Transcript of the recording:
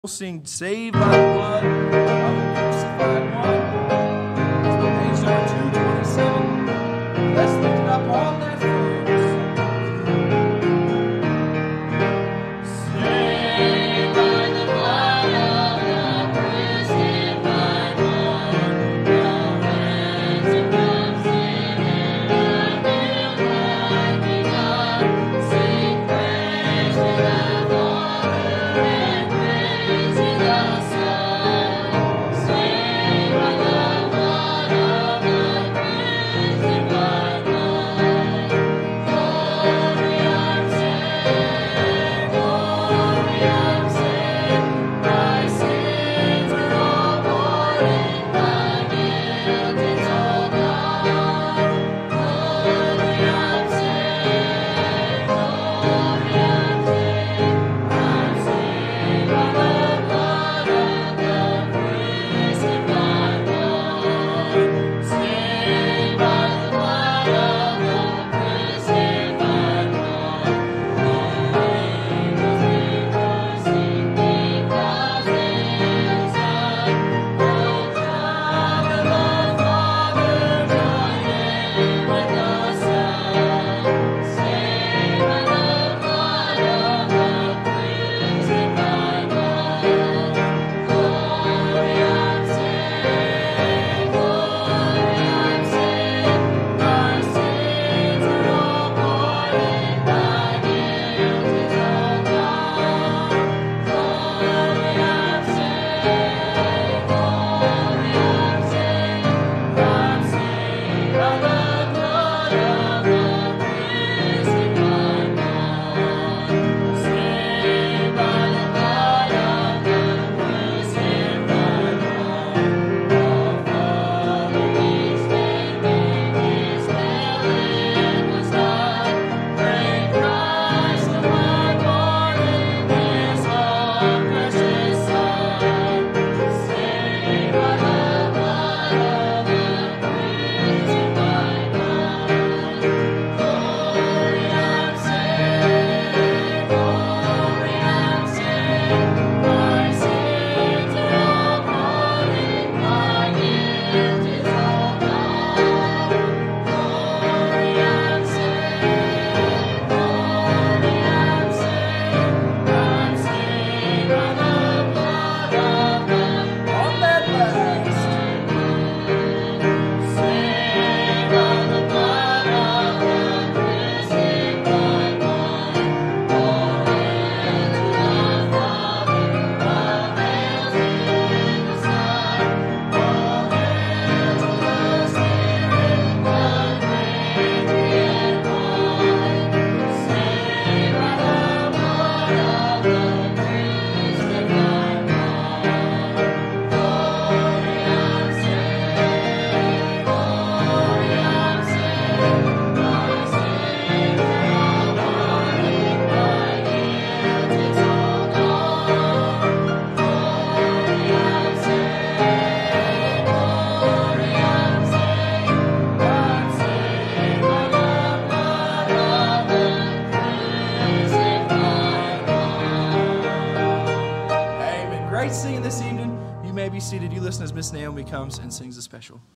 We'll sing Saved by the Blood of the Crucified One. Page number 227. Let's lift it up on that verse. Saved by the blood of the crucified One, the ransom from sin and a new life begun. Sing praise to the Father and praise to the Son. Saved by the blood of the crucified One. Glory, I'm saved. Glory, I'm saved. My sins are all borne, my guilt is all gone. Glory, I'm saved. Glory, I'm saved. I'm saved by the blood of the crucified One. Saved by the blood of the crucified One. Angels rejoicing because His Son, O child of the Father, joining with the Son. Saved by the blood of the crucified One. Glory, I'm saved. Glory, I'm saved. My sins are all borne, my guilt is all gone. Glory, I'm saved. Glory, I'm saved. I'm saved by the blood of the crucified One. Saved by the blood of the crucified One. The Father His faith in His will was done. Great Christ, the blood born in His own precious Son. Saved by the blood of the crucified One. Glory, I'm saved. Glory, I'm saved. My sins are all borne, my guilt is all gone. Glory, I'm saved. Glory, I'm saved. I'm saved by the blood of the On that last. saved by the blood of the crucified One. All hail to the Father, all hail to the Son, all hail to the Spirit, one great three in one. Saved by the blood of the crucified One. Glory, I'm saved. Glory, I'm saved. My sins are all borne, my guilt is all gone. Glory, I'm saved. Glory, I'm saved. I'm saved by the blood of the crucified One. Amen. Great singing this evening. You may be seated. You listen as Miss Naomi comes and sings a special.